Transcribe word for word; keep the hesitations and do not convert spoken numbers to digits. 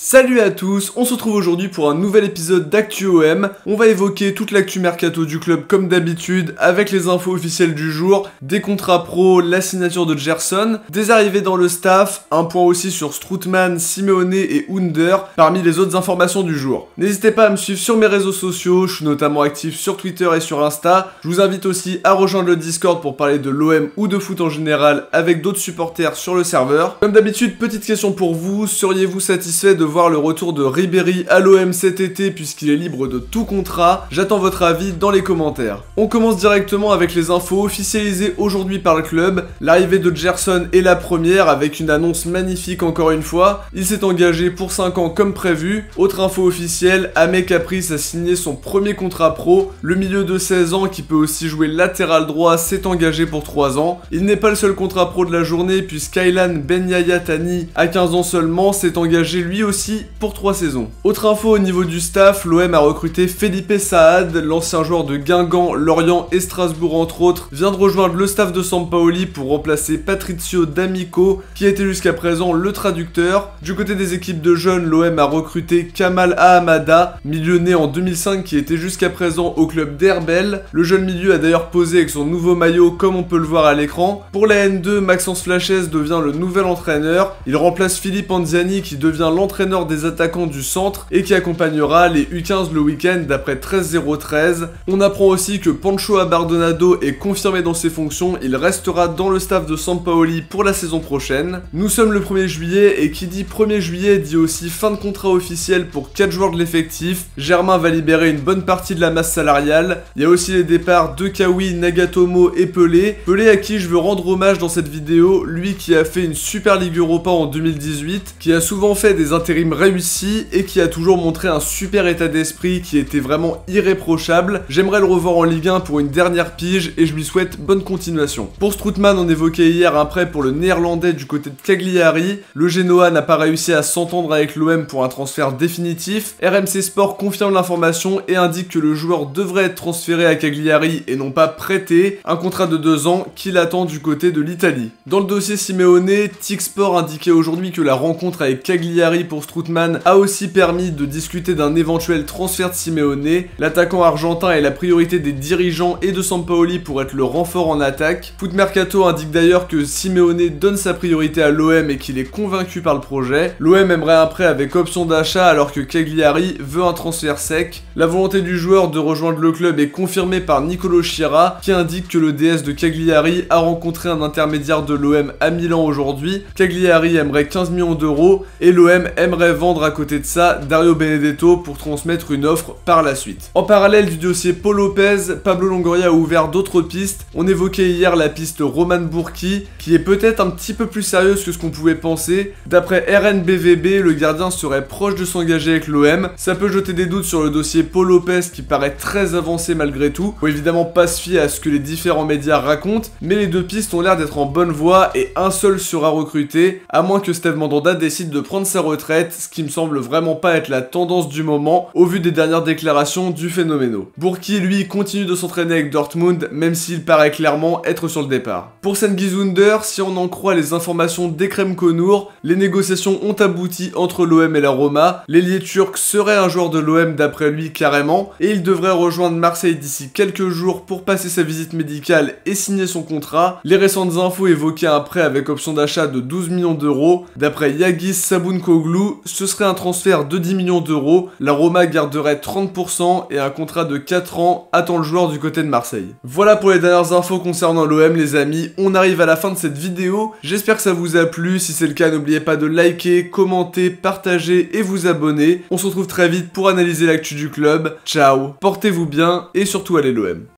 Salut à tous, on se retrouve aujourd'hui pour un nouvel épisode d'Actu O M. On va évoquer toute l'actu mercato du club comme d'habitude, avec les infos officielles du jour, des contrats pro, la signature de Gerson, des arrivées dans le staff, un point aussi sur Strootman, Simeone et Under, parmi les autres informations du jour. N'hésitez pas à me suivre sur mes réseaux sociaux, je suis notamment actif sur Twitter et sur Insta. Je vous invite aussi à rejoindre le Discord pour parler de l'O M ou de foot en général avec d'autres supporters sur le serveur. Comme d'habitude, petite question pour vous, seriez-vous satisfait de voir le retour de Ribéry à l'O M cet été puisqu'il est libre de tout contrat? J'attends votre avis dans les commentaires. On commence directement avec les infos officialisées aujourd'hui par le club. L'arrivée de Gerson est la première avec une annonce magnifique encore une fois. Il s'est engagé pour cinq ans comme prévu. Autre info officielle, Aimé Caprice a signé son premier contrat pro. Le milieu de seize ans qui peut aussi jouer latéral droit s'est engagé pour trois ans. Il n'est pas le seul contrat pro de la journée puisqu'Aylan Ben Yahya Tani, à quinze ans seulement, s'est engagé lui aussi pour trois saisons. Autre info au niveau du staff, l'O M a recruté Felipe Saad, l'ancien joueur de Guingamp, Lorient et Strasbourg entre autres, vient de rejoindre le staff de Sampaoli pour remplacer Patrizio D'Amico, qui était jusqu'à présent le traducteur. Du côté des équipes de jeunes, l'O M a recruté Kamal Ahamada, milieu né en deux mille cinq qui était jusqu'à présent au club d'Herbel. Le jeune milieu a d'ailleurs posé avec son nouveau maillot comme on peut le voir à l'écran. Pour la N deux, Maxence Flaches devient le nouvel entraîneur. Il remplace Philippe Anziani qui devient l'entraîneur des attaquants du centre et qui accompagnera les U quinze le week-end d'après treize zéro treize. On apprend aussi que Pancho Abardonado est confirmé dans ses fonctions, il restera dans le staff de Sampaoli pour la saison prochaine. Nous sommes le premier juillet et qui dit premier juillet dit aussi fin de contrat officiel pour quatre joueurs de l'effectif. Germain va libérer une bonne partie de la masse salariale. Il y a aussi les départs de Kawi, Nagatomo et Pelé. Pelé à qui je veux rendre hommage dans cette vidéo, lui qui a fait une Super Ligue Europa en deux mille dix-huit, qui a souvent fait des intérims réussi et qui a toujours montré un super état d'esprit qui était vraiment irréprochable. J'aimerais le revoir en Ligue un pour une dernière pige et je lui souhaite bonne continuation. Pour Strootman, on évoquait hier un prêt pour le néerlandais du côté de Cagliari. Le Genoa n'a pas réussi à s'entendre avec l'O M pour un transfert définitif. R M C Sport confirme l'information et indique que le joueur devrait être transféré à Cagliari et non pas prêté. Un contrat de deux ans qu'il attend du côté de l'Italie. Dans le dossier Simeone, Tixsport indiquait aujourd'hui que la rencontre avec Cagliari pour Strootman a aussi permis de discuter d'un éventuel transfert de Simeone. L'attaquant argentin est la priorité des dirigeants et de Sampaoli pour être le renfort en attaque. Foot Mercato indique d'ailleurs que Simeone donne sa priorité à l'O M et qu'il est convaincu par le projet. L'O M aimerait un prêt avec option d'achat alors que Cagliari veut un transfert sec. La volonté du joueur de rejoindre le club est confirmée par Nicolo Schira qui indique que le D S de Cagliari a rencontré un intermédiaire de l'O M à Milan aujourd'hui. Cagliari aimerait quinze millions d'euros et l'O M aimerait vendre à côté de ça Dario Benedetto pour transmettre une offre par la suite. En parallèle du dossier Paul Lopez, Pablo Longoria a ouvert d'autres pistes. On évoquait hier la piste Roman Burki qui est peut-être un petit peu plus sérieuse que ce qu'on pouvait penser. D'après R N B V B, le gardien serait proche de s'engager avec l'O M. Ça peut jeter des doutes sur le dossier Paul Lopez qui paraît très avancé malgré tout. Faut évidemment pas se fier à ce que les différents médias racontent, mais les deux pistes ont l'air d'être en bonne voie et un seul sera recruté, à moins que Steve Mandanda décide de prendre sa retraite, ce qui me semble vraiment pas être la tendance du moment au vu des dernières déclarations du phénoméno. Burki lui continue de s'entraîner avec Dortmund même s'il paraît clairement être sur le départ. Pour Cengiz Under, si on en croit les informations d'Ekrem Konur, les négociations ont abouti entre l'O M et la Roma. L'ailier turc serait un joueur de l'O M d'après lui carrément et il devrait rejoindre Marseille d'ici quelques jours pour passer sa visite médicale et signer son contrat. Les récentes infos évoquaient un prêt avec option d'achat de douze millions d'euros. D'après Yagis Sabunkoglu, ce serait un transfert de dix millions d'euros, la Roma garderait trente pour cent et un contrat de quatre ans attend le joueur du côté de Marseille. Voilà pour les dernières infos concernant l'O M les amis, on arrive à la fin de cette vidéo, j'espère que ça vous a plu, si c'est le cas n'oubliez pas de liker, commenter, partager et vous abonner. On se retrouve très vite pour analyser l'actu du club, ciao, portez-vous bien et surtout allez l'O M.